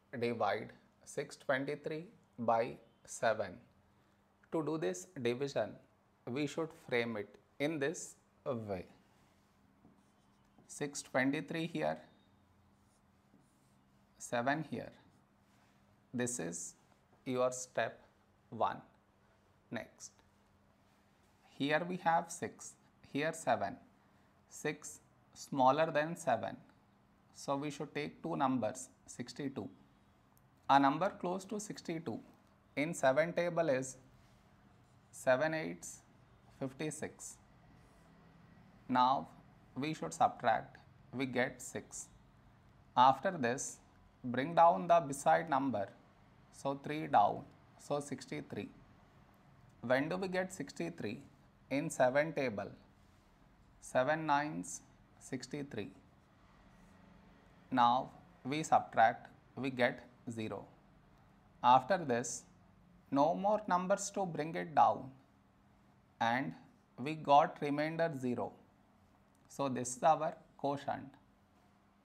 divide 623 by 7. To do this division, we should frame it in this way. 623 here, 7 here. This is your step 1. Next, here we have 6, here 7. 6 smaller than 7. So we should take two numbers, 62. A number close to 62 in 7 table is 7 8s 56. Now we should subtract, we get 6. After this, bring down the beside number, so 3 down, so 63. When do we get 63? In 7 table, 7 9s 63. Now we subtract, we get 0. After this, no more numbers to bring it down, and we got remainder 0. So this is our quotient.